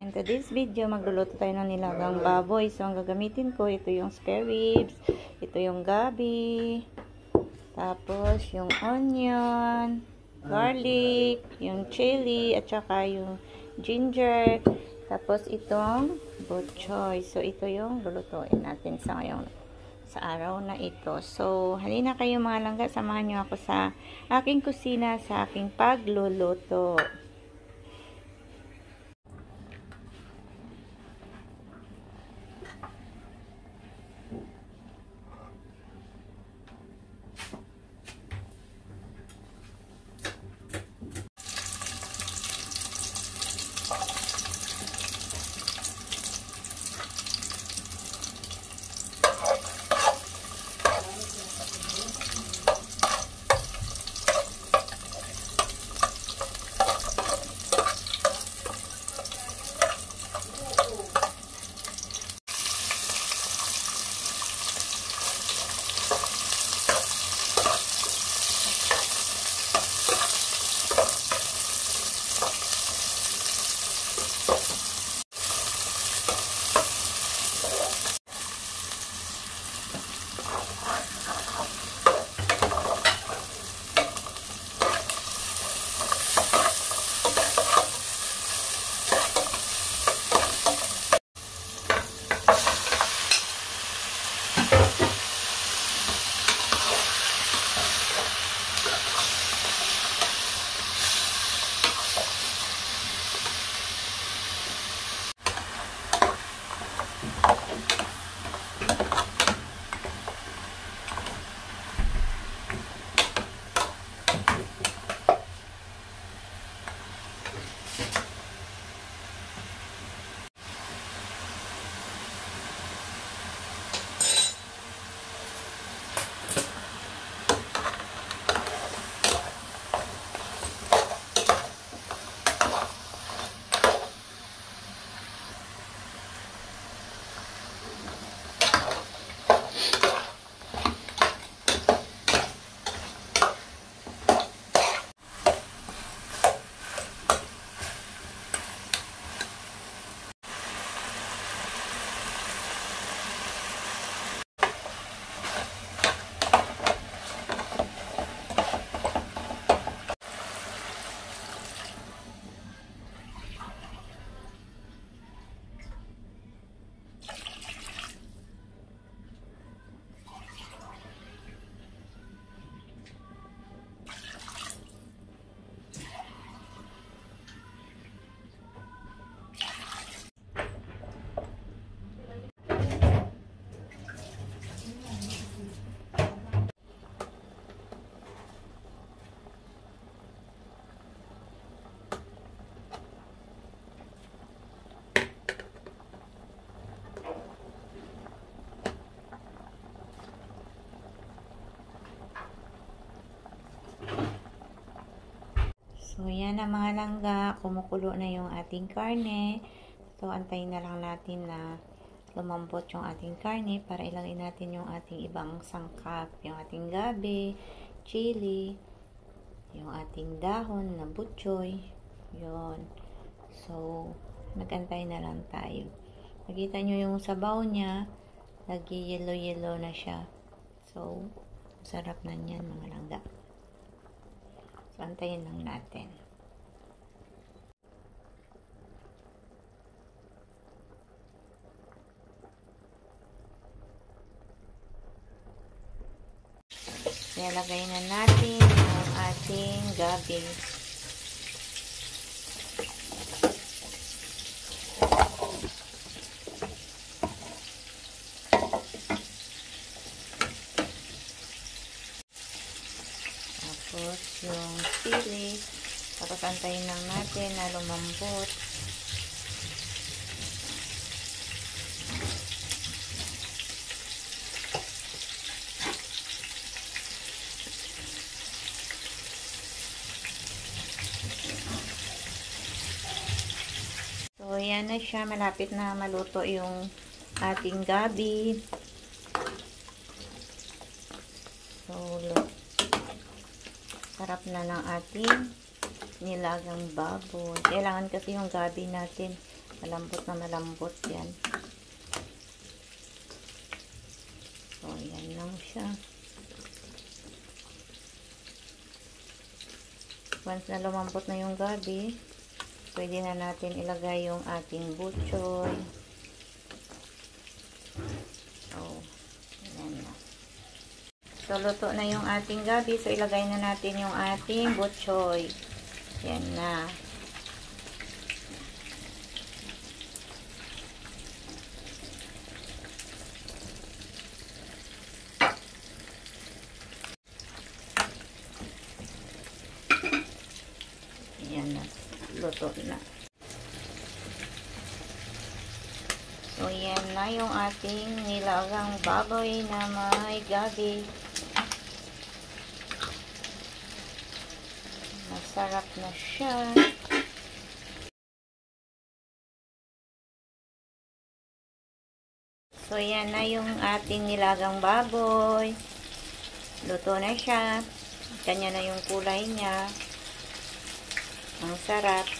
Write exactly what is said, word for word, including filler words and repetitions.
In today's video, magluluto tayo ng nilagang baboy. So, ang gagamitin ko, ito yung spare ribs, ito yung gabi, tapos yung onion, garlic, yung chili, at saka yung ginger, tapos itong butchoy. So, ito yung lulutuin natin sa ngayon, sa araw na ito. So, halina kayo mga langga, samahan nyo ako sa aking kusina, sa aking pagluluto. So, yan na mga langga. Kumukulo na yung ating karne. So, antayin na lang natin na lumambot yung ating karne para ilagay natin yung ating ibang sangkap. Yung ating gabi, chili, yung ating dahon na butchoy. Yun. So, magantay na lang tayo. Nakita nyo yung sabaw niya. Nag-yellow-yellow na siya. So, sarap na niyan mga langga. Antayin lang natin. Nilagay na natin ang ating gabi. Tapos yung chili, tapos antayin lang natin na lumambot. So yan na siya, malapit na maluto yung ating gabi. So look, sarap na ng ating nilagang baboy. Kailangan kasi yung gabi natin Malambot na malambot yan. So, yan lang siya. Once na lumambot na yung gabi, pwede na natin ilagay yung ating butchoy. So, yan na. So, luto na yung ating gabi. So, ilagay na natin yung ating butchoy. Yan na. Yan na. Luto na. So, yan na yung ating nilagang baboy na may gabi. Masarap na siya. So, yan na yung ating nilagang baboy. Luto na siya. Kanya na yung kulay niya. Ang sarap.